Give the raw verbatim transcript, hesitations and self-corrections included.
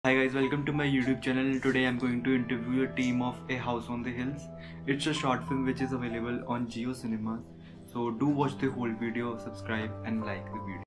Hi guys, welcome to my YouTube channel. Today I'm going to interview a team of A House on the Hills. It's a short film which is available on Jio Cinemas. So do watch the whole video, subscribe and like the video.